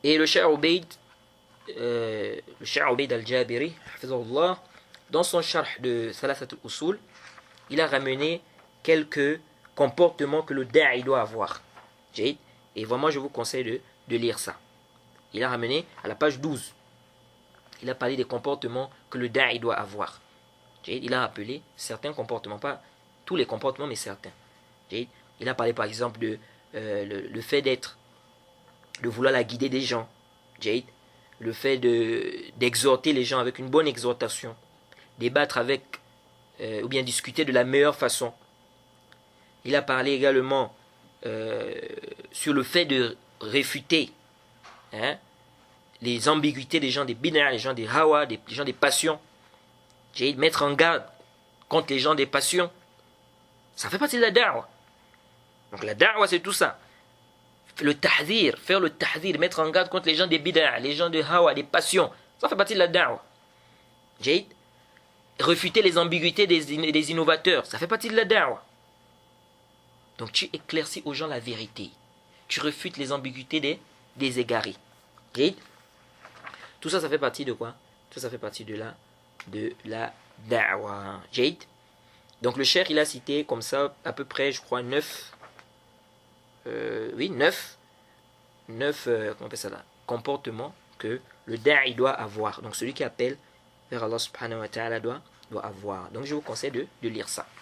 Et le Cheikh Ubayd al-Jabiri, hafizahullah, dans son sharh de Thalathat al-Usul, il a ramené quelques comportements que le da'i doit avoir. Et vraiment, je vous conseille de lire ça. Il a ramené à la page 12. Il a parlé des comportements que le da'i doit avoir. Il a rappelé certains comportements, pas tous les comportements, mais certains. Il a parlé par exemple de le fait de vouloir la guider des gens. Le fait d'exhorter les gens avec une bonne exhortation. Débattre avec, ou bien discuter de la meilleure façon. Il a parlé également sur le fait de réfuter les ambiguïtés des gens des bid'a, les gens des hawa, les gens des passions. Mettre en garde contre les gens des passions. Ça fait partie de la da'wa. Donc la da'wa, c'est tout ça. Le tahzir, faire le tahzir, mettre en garde contre les gens des bid'a, les gens de hawa, des passions. Ça fait partie de la da'wa. Refuter les ambiguïtés des innovateurs. Ça fait partie de la da'wa. Donc tu éclaircis aux gens la vérité. Tu refutes les ambiguïtés des égarés. Tout ça, ça fait partie de quoi? Tout ça fait partie de la da'wa. Donc le cheikh, il a cité comme ça à peu près, je crois, 9 comment on appelle ça là, comportements que le da'i doit avoir. Donc celui qui appelle vers Allah subhanahu wa ta'ala doit avoir. Donc je vous conseille de lire ça.